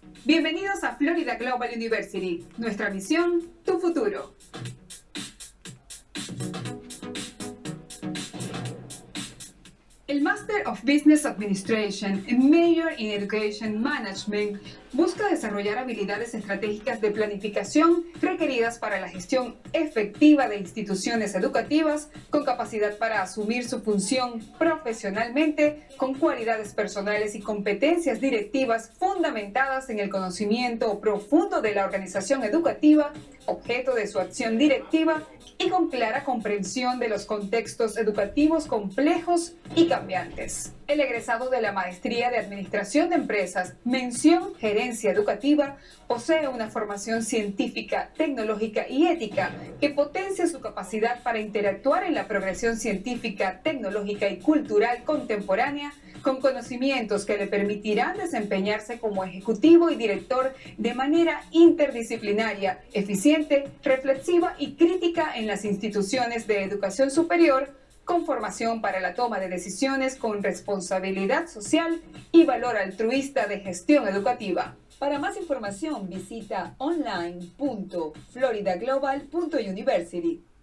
Bienvenidos a Florida Global University. Nuestra misión, tu futuro. El Master of Business Administration y Major in Education Management busca desarrollar habilidades estratégicas de planificación requeridas para la gestión efectiva de instituciones educativas con capacidad para asumir su función profesionalmente, con cualidades personales y competencias directivas fundamentadas en el conocimiento profundo de la organización educativa, objeto de su acción directiva, y con clara comprensión de los contextos educativos complejos y cambiantes. El egresado de la Maestría de Administración de Empresas, mención Gerencia Educativa, posee una formación científica, tecnológica y ética que potencia su capacidad para interactuar en la progresión científica, tecnológica y cultural contemporánea, con conocimientos que le permitirán desempeñarse como ejecutivo y director de manera interdisciplinaria, eficiente, reflexiva y crítica en las instituciones de educación superior, con formación para la toma de decisiones con responsabilidad social y valor altruista de gestión educativa. Para más información visita online.floridaglobal.university.